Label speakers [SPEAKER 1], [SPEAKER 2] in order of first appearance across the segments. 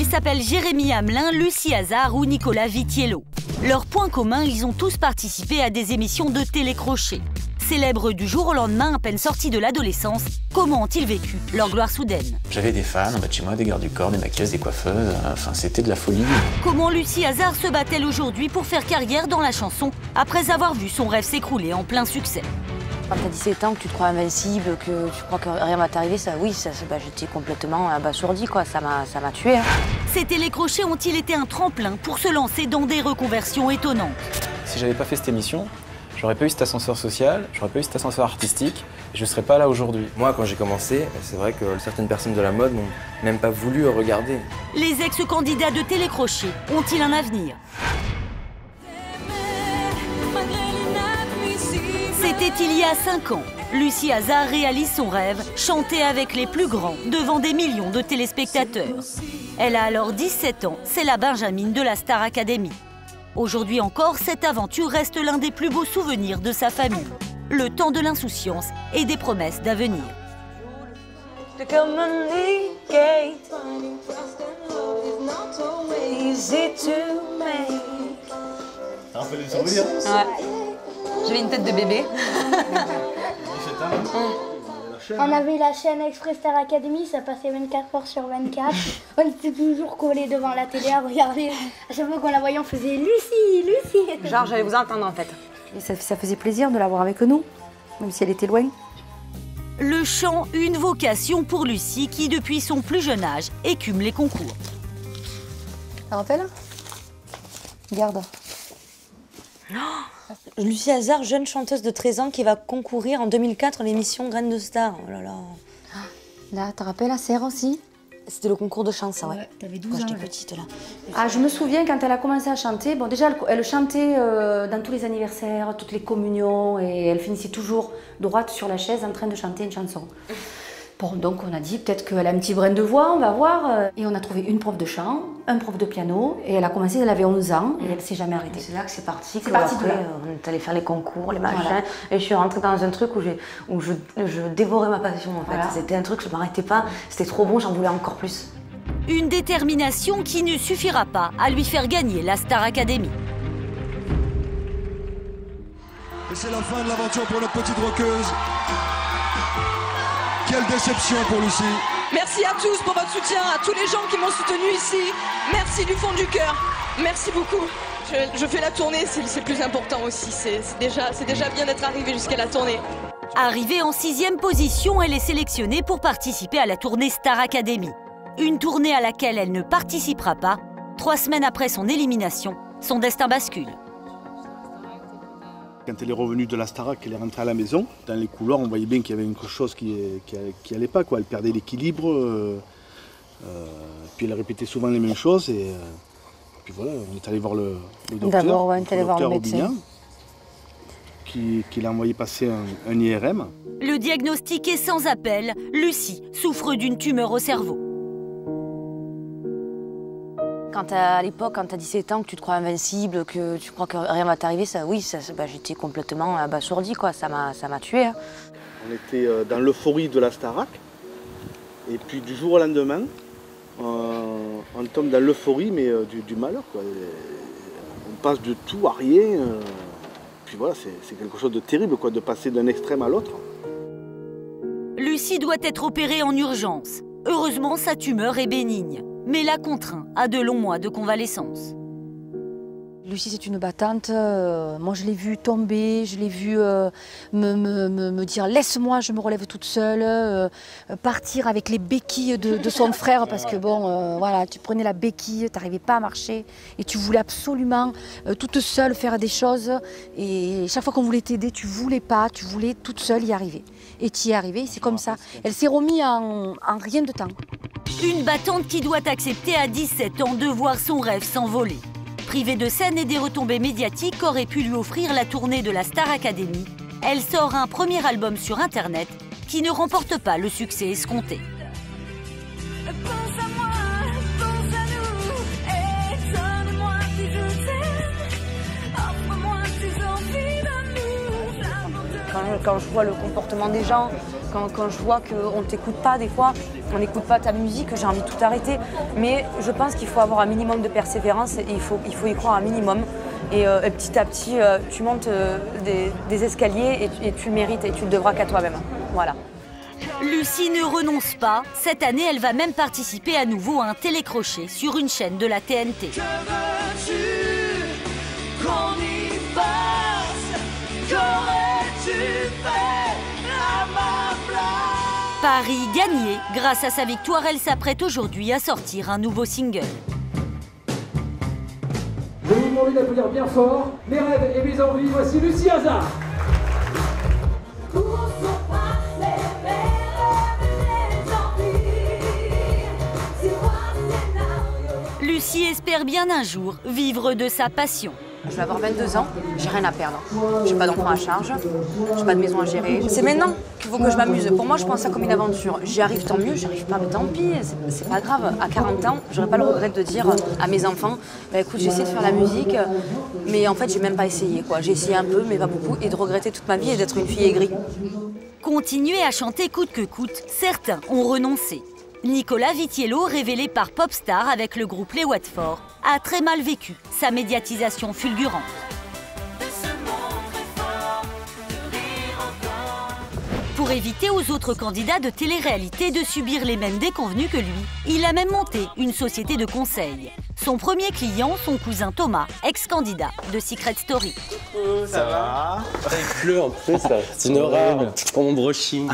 [SPEAKER 1] s'appellent Jérémy Hamelin, Lucie Hazard ou Nicolas Vitiello. Leur point commun, ils ont tous participé à des émissions de télécrochet. Célèbres du jour au lendemain, à peine sortis de l'adolescence, comment ont-ils vécu leur gloire soudaine?
[SPEAKER 2] J'avais des fans en bas de chez moi, des gardes du corps, des maquilleuses, des coiffeuses, enfin c'était de la folie.
[SPEAKER 1] Comment Lucie Hazard se bat-elle aujourd'hui pour faire carrière dans la chanson après avoir vu son rêve s'écrouler en plein succès?
[SPEAKER 3] Quand t'as 17 ans, que tu te crois invincible, que tu crois que rien va t'arriver, j'étais complètement abasourdie, quoi. Ça m'a tuée. Hein.
[SPEAKER 1] Ces télécrochets ont-ils été un tremplin pour se lancer dans des reconversions étonnantes?
[SPEAKER 4] Si j'avais pas fait cette émission, j'aurais pas eu cet ascenseur social, j'aurais pas eu cet ascenseur artistique, et je serais pas là aujourd'hui.
[SPEAKER 5] Moi, quand j'ai commencé, c'est vrai que certaines personnes de la mode n'ont même pas voulu regarder.
[SPEAKER 1] Les ex-candidats de télécrochet ont-ils un avenir? C'était il y a 5 ans. Lucie Hazard réalise son rêve, chanter avec les plus grands devant des millions de téléspectateurs. Elle a alors 17 ans, c'est la Benjamine de la Star Academy. Aujourd'hui encore, cette aventure reste l'un des plus beaux souvenirs de sa famille. Le temps de l'insouciance et des promesses d'avenir.
[SPEAKER 6] Ça rappelle des souvenirs?
[SPEAKER 3] Ouais. J'avais une tête de bébé.
[SPEAKER 7] On avait la chaîne Express Star Academy, ça passait 24 heures sur 24. On était toujours collés devant la télé à regarder. À chaque fois qu'on la voyait, on faisait Lucie, Lucie.
[SPEAKER 3] Genre, j'allais vous entendre en fait. Et ça faisait plaisir de l'avoir avec nous, même si elle était loin.
[SPEAKER 1] Le chant, une vocation pour Lucie qui, depuis son plus jeune âge, écume les concours.
[SPEAKER 3] Ça rappelle? Regarde. Lucie Hazard, jeune chanteuse de 13 ans qui va concourir en 2004 à l'émission Graines de Star. Oh là là. Là, t'as rappelles la serre aussi? C'était le concours de chant, ça, ouais.
[SPEAKER 7] T'avais 12 ans.
[SPEAKER 3] J'étais petite, là. Ah, je me souviens quand elle a commencé à chanter. Bon, déjà, elle chantait dans tous les anniversaires, toutes les communions, et elle finissait toujours droite sur la chaise en train de chanter une chanson. Bon, donc on a dit peut-être qu'elle a un petit brin de voix, on va voir. Et on a trouvé une prof de chant, un prof de piano, et elle a commencé, elle avait 11 ans, et elle s'est jamais arrêtée.
[SPEAKER 8] C'est là que c'est parti.
[SPEAKER 3] C'est parti
[SPEAKER 8] après, on est allé faire les concours, les machins, voilà. Et je suis rentrée dans un truc où je dévorais ma passion en fait. Voilà. C'était un truc, je m'arrêtais pas, c'était trop bon, j'en voulais encore plus.
[SPEAKER 1] Une détermination qui ne suffira pas à lui faire gagner la Star Academy.
[SPEAKER 9] Et c'est la fin de l'aventure pour notre petite rockeuse. Quelle déception pour Lucie.
[SPEAKER 10] Merci à tous pour votre soutien, à tous les gens qui m'ont soutenu ici. Merci du fond du cœur. Merci beaucoup. Je fais la tournée, c'est le plus important aussi. C'est déjà bien d'être arrivé jusqu'à la tournée.
[SPEAKER 1] Arrivée en 6e position, elle est sélectionnée pour participer à la tournée Star Academy. Une tournée à laquelle elle ne participera pas. 3 semaines après son élimination, son destin bascule.
[SPEAKER 6] Quand elle est revenue de la Starac, elle est rentrée à la maison. Dans les couloirs, on voyait bien qu'il y avait quelque chose qui allait pas, quoi. Elle perdait l'équilibre. Puis elle répétait souvent les mêmes choses. Et puis voilà, on est allé voir le docteur.
[SPEAKER 3] D'abord, on est allé voir le médecin.
[SPEAKER 6] Aubignan, qui l'a envoyé passer un IRM.
[SPEAKER 1] Le diagnostic est sans appel. Lucie souffre d'une tumeur au cerveau.
[SPEAKER 3] Quand à l'époque, quand t'as 17 ans, que tu te crois invincible, que tu crois que rien va t'arriver, j'étais complètement abasourdie, quoi. Ça m'a tuée. Hein.
[SPEAKER 6] On était dans l'euphorie de la Starac. Et puis du jour au lendemain, on tombe dans l'euphorie, mais du malheur, quoi. On passe de tout à rien. Puis voilà, c'est quelque chose de terrible, quoi, de passer d'un extrême à l'autre.
[SPEAKER 1] Lucie doit être opérée en urgence. Heureusement, sa tumeur est bénigne, mais la contraint à de longs mois de convalescence.
[SPEAKER 3] Lucie, c'est une battante. Moi, je l'ai vue tomber, je l'ai vue me dire « laisse-moi, je me relève toute seule », partir avec les béquilles de son frère, parce que bon, voilà, tu prenais la béquille, tu n'arrivais pas à marcher, et tu voulais absolument, toute seule, faire des choses. Et chaque fois qu'on voulait t'aider, tu voulais pas, tu voulais toute seule y arriver. Et tu y es arrivée, c'est comme ça. Elle s'est remise en rien de temps.
[SPEAKER 1] Une battante qui doit accepter à 17 ans de voir son rêve s'envoler. Privée de scène et des retombées médiatiques qu'aurait pu lui offrir la tournée de la Star Academy, elle sort un premier album sur Internet qui ne remporte pas le succès escompté.
[SPEAKER 8] quand je vois le comportement des gens, quand je vois qu'on ne t'écoute pas des fois, on n'écoute pas ta musique, j'ai envie de tout arrêter. Mais je pense qu'il faut avoir un minimum de persévérance et il faut y croire un minimum. Et petit à petit, tu montes des escaliers et tu le mérites et tu le devras qu'à toi-même. Voilà.
[SPEAKER 1] Lucie ne renonce pas. Cette année, elle va même participer à nouveau à un télécrochet sur une chaîne de la TNT.
[SPEAKER 11] Que veux-tu qu'on y fasse? Qu'aurais-tu fait à ma place?
[SPEAKER 1] Paris gagné. Grâce à sa victoire, elle s'apprête aujourd'hui à sortir un nouveau single.
[SPEAKER 12] Je vais vous demander d'applaudir bien fort mes rêves et mes envies. Voici Lucie Hazard.
[SPEAKER 1] Lucie espère bien un jour vivre de sa passion.
[SPEAKER 8] Je vais avoir 22 ans, j'ai rien à perdre. J'ai pas d'enfant à charge, j'ai pas de maison à gérer. C'est maintenant qu'il faut que je m'amuse. Pour moi, je pense ça comme une aventure. J'y arrive, tant mieux, j'y arrive pas, mais tant pis, c'est pas grave. À 40 ans, j'aurais pas le regret de dire à mes enfants, bah, écoute, j'essaie de faire la musique, mais en fait, j'ai même pas essayé, quoi. J'ai essayé un peu, mais pas beaucoup, et de regretter toute ma vie et d'être une fille aigrie.
[SPEAKER 1] Continuer à chanter coûte que coûte, certains ont renoncé. Nicolas Vitiello, révélé par Popstar avec le groupe Les Watford, a très mal vécu sa médiatisation fulgurante. Pour éviter aux autres candidats de télé-réalité de subir les mêmes déconvenues que lui, il a même monté une société de conseil. Son premier client, son cousin Thomas, ex-candidat de Secret Story.
[SPEAKER 13] Ça va? Il pleut en plus, c'est une horreur pour mon brushing.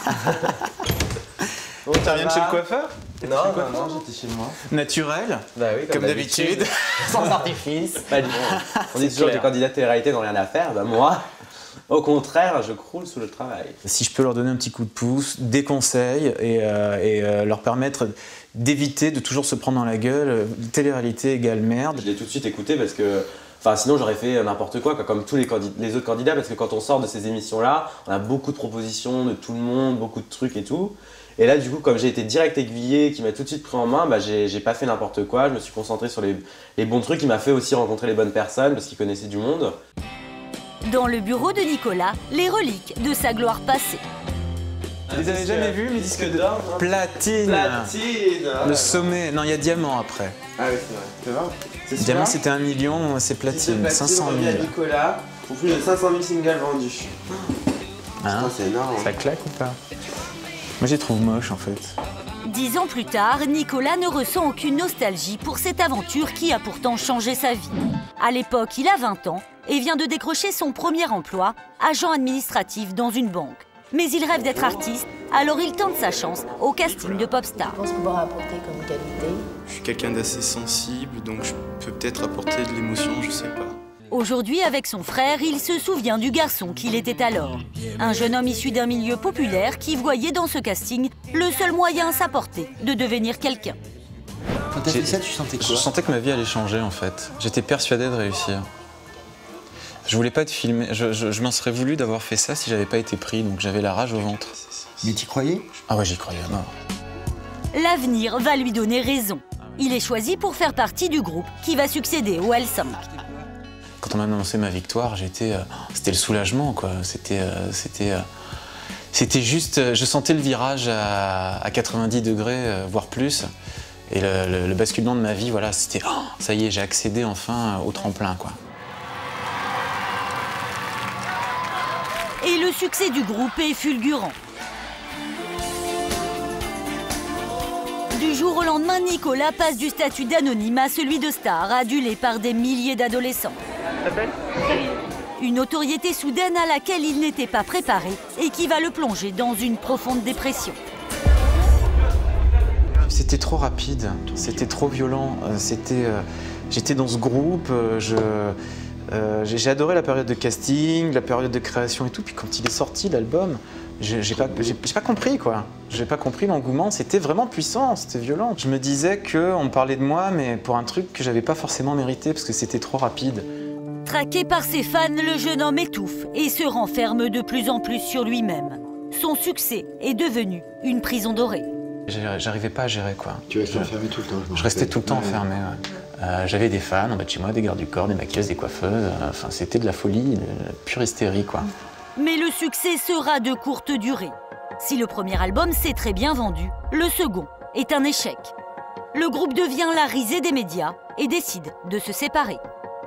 [SPEAKER 4] Bon, tu reviens de chez le coiffeur?
[SPEAKER 13] Non, j'étais chez moi.
[SPEAKER 4] Naturel?
[SPEAKER 13] Bah oui,
[SPEAKER 4] comme d'habitude.
[SPEAKER 13] Sans artifice. Pas du tout. On dit toujours que les candidats de télé-réalité n'ont rien à faire. Bah moi, au contraire, je croule sous le travail.
[SPEAKER 4] Si je peux leur donner un petit coup de pouce, des conseils et leur permettre d'éviter de toujours se prendre dans la gueule, télé-réalité égale merde.
[SPEAKER 13] Je l'ai tout de suite écouté parce que sinon j'aurais fait n'importe quoi, comme tous les autres candidats, parce que quand on sort de ces émissions-là, on a beaucoup de propositions de tout le monde, beaucoup de trucs et tout. Et là, du coup, comme j'ai été direct aiguillé, qui m'a tout de suite pris en main, bah, j'ai pas fait n'importe quoi. Je me suis concentré sur les bons trucs. Il m'a fait aussi rencontrer les bonnes personnes parce qu'il connaissait du monde.
[SPEAKER 1] Dans le bureau de Nicolas, les reliques de sa gloire passée.
[SPEAKER 4] Vous les avez jamais vus, mes disques d'or? Platine.
[SPEAKER 13] Platine.
[SPEAKER 4] Le sommet. Non, il y a diamant après.
[SPEAKER 13] Ah oui, c'est vrai. C'est vrai.
[SPEAKER 4] Diamant, c'était 1 million, c'est platine. 500 000.
[SPEAKER 13] À Nicolas, pour plus de 500 000 singles vendus.
[SPEAKER 4] Hein?
[SPEAKER 13] C'est énorme.
[SPEAKER 4] Ça claque ou pas? Moi, je les trouve moches, en fait.
[SPEAKER 1] 10 ans plus tard, Nicolas ne ressent aucune nostalgie pour cette aventure qui a pourtant changé sa vie. À l'époque, il a 20 ans et vient de décrocher son premier emploi, agent administratif dans une banque. Mais il rêve d'être artiste, alors il tente sa chance au casting de Popstar.
[SPEAKER 14] Je pense pouvoir apporter comme qualité.
[SPEAKER 15] Je suis quelqu'un d'assez sensible, donc je peux peut-être apporter de l'émotion, je sais pas.
[SPEAKER 1] Aujourd'hui, avec son frère, il se souvient du garçon qu'il était alors. Un jeune homme issu d'un milieu populaire qui voyait dans ce casting le seul moyen à sa portée de devenir quelqu'un.
[SPEAKER 2] Quand t'as fait ça, tu sentais quoi?
[SPEAKER 4] Je sentais que ma vie allait changer, en fait. J'étais persuadé de réussir. Je voulais pas être filmé. Je m'en serais voulu d'avoir fait ça si j'avais pas été pris, donc j'avais la rage au ventre.
[SPEAKER 2] Mais t'y croyais?
[SPEAKER 4] Ah ouais, j'y croyais à mort.
[SPEAKER 1] L'avenir va lui donner raison. Il est choisi pour faire partie du groupe qui va succéder au L5.
[SPEAKER 4] Quand on m'a annoncé ma victoire, c'était le soulagement, quoi. C'était juste, je sentais le virage à 90 degrés, voire plus. Et le basculement de ma vie, voilà, c'était ça y est, j'ai accédé enfin au tremplin, quoi.
[SPEAKER 1] Et le succès du groupe est fulgurant. Du jour au lendemain, Nicolas passe du statut d'anonyme à celui de star, adulé par des milliers d'adolescents. Une notoriété soudaine à laquelle il n'était pas préparé et qui va le plonger dans une profonde dépression.
[SPEAKER 4] C'était trop rapide, c'était trop violent. J'étais dans ce groupe, j'ai adoré la période de casting, la période de création et tout. Puis quand il est sorti, l'album, j'ai pas compris, quoi. J'ai pas compris l'engouement, c'était vraiment puissant, c'était violent. Je me disais qu'on me parlait de moi, mais pour un truc que j'avais pas forcément mérité parce que c'était trop rapide.
[SPEAKER 1] Traqué par ses fans, le jeune homme étouffe et se renferme de plus en plus sur lui-même. Son succès est devenu une prison dorée.
[SPEAKER 4] J'arrivais pas à gérer, quoi.
[SPEAKER 2] Tu restais enfermé tout le temps?
[SPEAKER 4] Je restais tout le temps enfermé, ouais. J'avais des fans en bas de chez moi, des gardes du corps, des maquilleuses, des coiffeuses. Enfin, c'était de la folie, de la pure hystérie, quoi.
[SPEAKER 1] Mais le succès sera de courte durée. Si le premier album s'est très bien vendu, le second est un échec. Le groupe devient la risée des médias et décide de se séparer.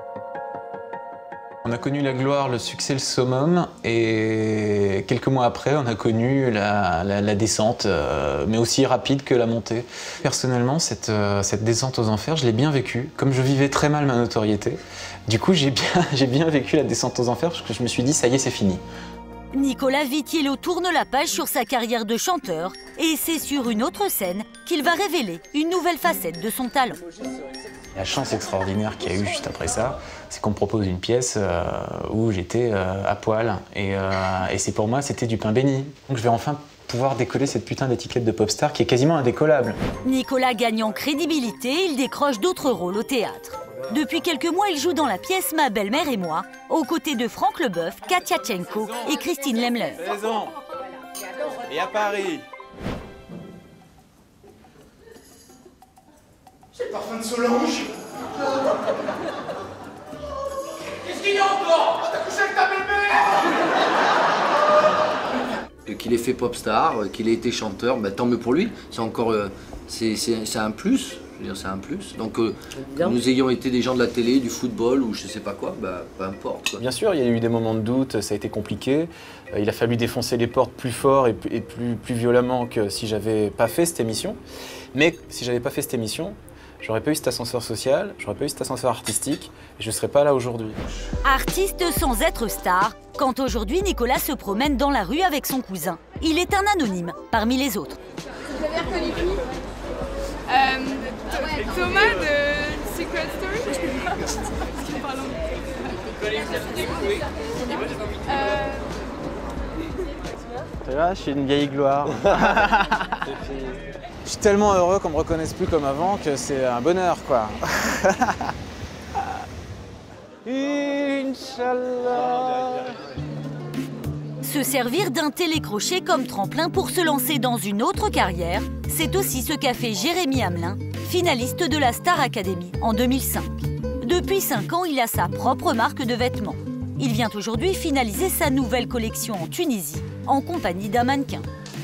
[SPEAKER 4] On a connu la gloire, le succès, le summum, et quelques mois après, on a connu la descente, mais aussi rapide que la montée. Personnellement, cette descente aux enfers, je l'ai bien vécue. Comme je vivais très mal ma notoriété, du coup, j'ai bien vécu la descente aux enfers, parce que je me suis dit, ça y est, c'est fini.
[SPEAKER 1] Nicolas Vitiello tourne la page sur sa carrière de chanteur, et c'est sur une autre scène qu'il va révéler une nouvelle facette de son talent.
[SPEAKER 4] La chance extraordinaire qu'il y a eu juste après ça, c'est qu'on me propose une pièce où j'étais à poil. Et c'est pour moi, c'était du pain béni. Donc je vais enfin pouvoir décoller cette putain d'étiquette de pop star qui est quasiment indécollable.
[SPEAKER 1] Nicolas gagne en crédibilité, il décroche d'autres rôles au théâtre. Depuis quelques mois, il joue dans la pièce Ma belle-mère et moi, aux côtés de Franck Leboeuf, Katia Tchenko et Christine Lemler.
[SPEAKER 13] Et à Paris.
[SPEAKER 11] C'est le parfum de Solange. Qu'est-ce qu'il y a encore? T'as couché avec ta belle-mère?
[SPEAKER 16] Qu'il ait fait pop star, qu'il ait été chanteur, bah, tant mieux pour lui. C'est encore, c'est un plus. Je veux dire, c'est un plus. Donc que nous ayons été des gens de la télé, du football ou je sais pas quoi, bah, peu importe. Quoi.
[SPEAKER 4] Bien sûr, il y a eu des moments de doute, ça a été compliqué. Il a fallu défoncer les portes plus fort et plus violemment que si j'avais pas fait cette émission. Mais si j'avais pas fait cette émission, j'aurais pas eu cet ascenseur social, j'aurais pas eu cet ascenseur artistique et je serais pas là aujourd'hui.
[SPEAKER 1] Artiste sans être star, quand aujourd'hui Nicolas se promène dans la rue avec son cousin. Il est un anonyme parmi les autres.
[SPEAKER 17] Vous avez reconnu qui? Thomas de Secret Story.
[SPEAKER 4] Là, je suis une vieille gloire. Je suis tellement heureux qu'on me reconnaisse plus comme avant que c'est un bonheur, quoi. Inch'Allah.
[SPEAKER 1] Se servir d'un télécrochet comme tremplin pour se lancer dans une autre carrière, c'est aussi ce qu'a fait Jérémy Hamelin, finaliste de la Star Academy en 2005. Depuis 5 ans, il a sa propre marque de vêtements. Il vient aujourd'hui finaliser sa nouvelle collection en Tunisie, en compagnie d'un mannequin.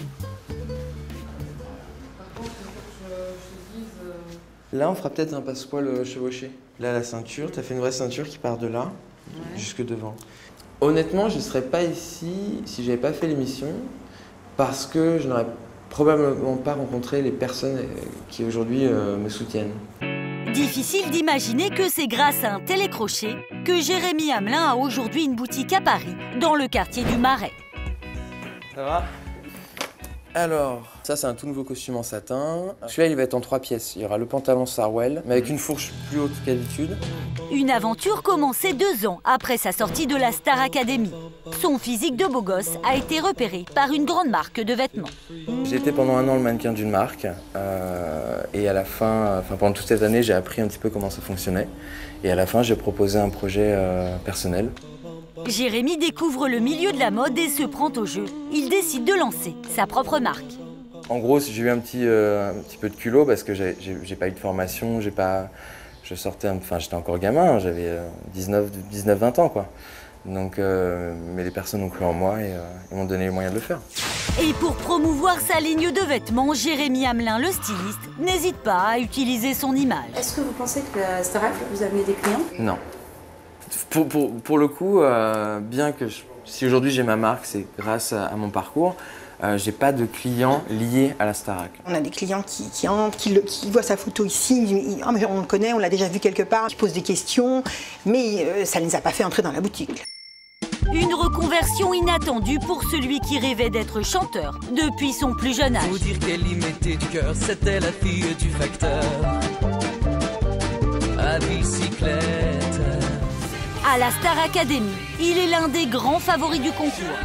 [SPEAKER 5] Là, on fera peut-être un passepoil chevauché. Là, la ceinture, tu as fait une vraie ceinture qui part de là jusque devant. Honnêtement, je ne serais pas ici si je n'avais pas fait l'émission parce que je n'aurais probablement pas rencontré les personnes qui aujourd'hui me soutiennent.
[SPEAKER 1] Difficile d'imaginer que c'est grâce à un télécrochet que Jérémy Hamelin a aujourd'hui une boutique à Paris, dans le quartier du Marais.
[SPEAKER 5] Ça va? Alors, ça c'est un tout nouveau costume en satin. Celui-là il va être en 3 pièces. Il y aura le pantalon Sarwell, mais avec une fourche plus haute qu'habitude.
[SPEAKER 1] Une aventure commencée 2 ans après sa sortie de la Star Academy. Son physique de beau gosse a été repéré par une grande marque de vêtements.
[SPEAKER 5] J'ai été pendant 1 an le mannequin d'une marque et à la fin, pendant toute cette année, j'ai appris un petit peu comment ça fonctionnait. Et à la fin, j'ai proposé un projet personnel.
[SPEAKER 1] Jérémy découvre le milieu de la mode et se prend au jeu. Il décide de lancer sa propre marque.
[SPEAKER 5] En gros, j'ai eu un petit peu de culot parce que j'ai pas eu de formation, je sortais, j'étais encore gamin, j'avais 19-20 ans quoi. Donc, mais les personnes ont cru en moi et ils m'ont donné les moyens de le faire.
[SPEAKER 1] Et pour promouvoir sa ligne de vêtements, Jérémy Hamelin, le styliste, n'hésite pas à utiliser son image.
[SPEAKER 14] Est-ce que vous pensez que la Starac vous a amené des clients?
[SPEAKER 5] Non. Pour le coup, bien que si aujourd'hui j'ai ma marque, c'est grâce à mon parcours, j'ai pas de clients liés à la Starac.
[SPEAKER 18] On a des clients qui voient sa photo ici, ils disent « Ah, mais on le connaît, on l'a déjà vu quelque part », qui posent des questions, mais ça ne les a pas fait entrer dans la boutique.
[SPEAKER 1] Une reconversion inattendue pour celui qui rêvait d'être chanteur depuis son plus jeune âge.
[SPEAKER 11] Faut dire qu'elle y mettait du cœur, c'était la fille du facteur. À bicyclette.
[SPEAKER 1] À la Star Academy, il est l'un des grands favoris du concours.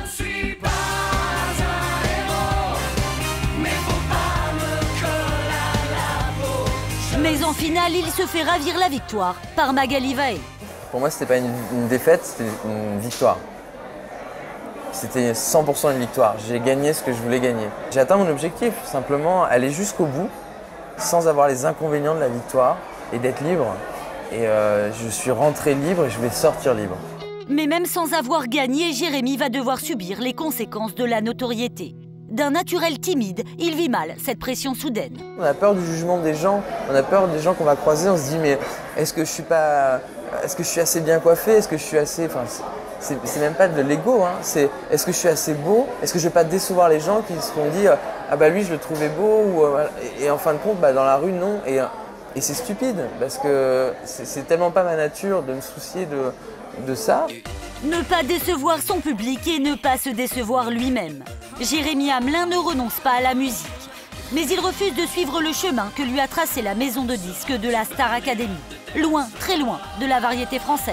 [SPEAKER 1] Mais en finale, il se fait ravir la victoire par Magali Vaé.
[SPEAKER 5] Pour moi, c'était pas une défaite, c'était une victoire. C'était 100% une victoire. J'ai gagné ce que je voulais gagner. J'ai atteint mon objectif, simplement aller jusqu'au bout, sans avoir les inconvénients de la victoire et d'être libre. Et je suis rentré libre et je vais sortir libre.
[SPEAKER 1] Mais même sans avoir gagné, Jérémy va devoir subir les conséquences de la notoriété. D'un naturel timide, il vit mal cette pression soudaine.
[SPEAKER 5] On a peur du jugement des gens, on a peur des gens qu'on va croiser, on se dit mais est-ce que je suis assez bien coiffé, est-ce que je suis assez... Enfin, c'est même pas de l'ego, hein. C'est est-ce que je suis assez beau, est-ce que je vais pas décevoir les gens qui se vont dire ah bah lui je le trouvais beau, et en fin de compte bah, dans la rue non, et c'est stupide parce que c'est tellement pas ma nature de me soucier de ça.
[SPEAKER 1] Ne pas décevoir son public et ne pas se décevoir lui-même. Jérémy Hamelin ne renonce pas à la musique. Mais il refuse de suivre le chemin que lui a tracé la maison de disques de la Star Academy. Loin, très loin de la variété française.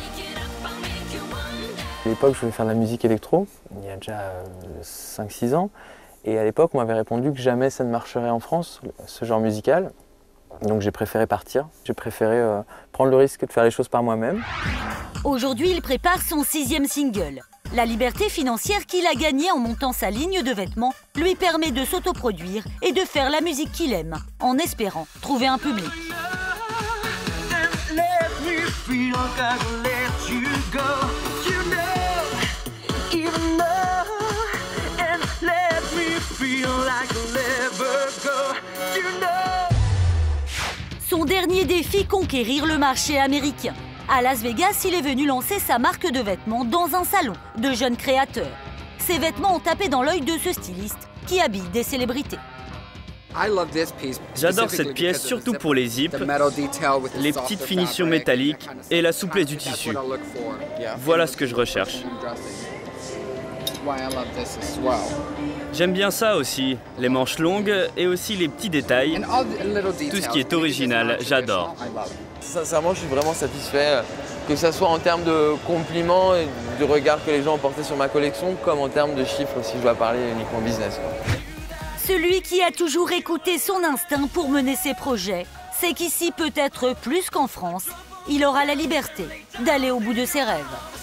[SPEAKER 19] À l'époque, je voulais faire de la musique électro, il y a déjà 5-6 ans. Et à l'époque, on m'avait répondu que jamais ça ne marcherait en France, ce genre musical. Donc j'ai préféré partir, j'ai préféré prendre le risque de faire les choses par moi-même.
[SPEAKER 1] Aujourd'hui, il prépare son 6e single. La liberté financière qu'il a gagnée en montant sa ligne de vêtements lui permet de s'autoproduire et de faire la musique qu'il aime, en espérant trouver un public. Son dernier défi, conquérir le marché américain. À Las Vegas, il est venu lancer sa marque de vêtements dans un salon de jeunes créateurs. Ces vêtements ont tapé dans l'œil de ce styliste qui habille des célébrités.
[SPEAKER 20] J'adore cette pièce, surtout pour les zips, les petites finitions métalliques et la souplesse du tissu. Voilà ce que je recherche. J'aime bien ça aussi, les manches longues et aussi les petits détails. Tout ce qui est original, j'adore.
[SPEAKER 5] Sincèrement, je suis vraiment satisfait, que ce soit en termes de compliments et de regard que les gens ont porté sur ma collection, comme en termes de chiffres si je dois parler uniquement business, quoi.
[SPEAKER 1] Celui qui a toujours écouté son instinct pour mener ses projets, c'est qu'ici, peut-être plus qu'en France, il aura la liberté d'aller au bout de ses rêves.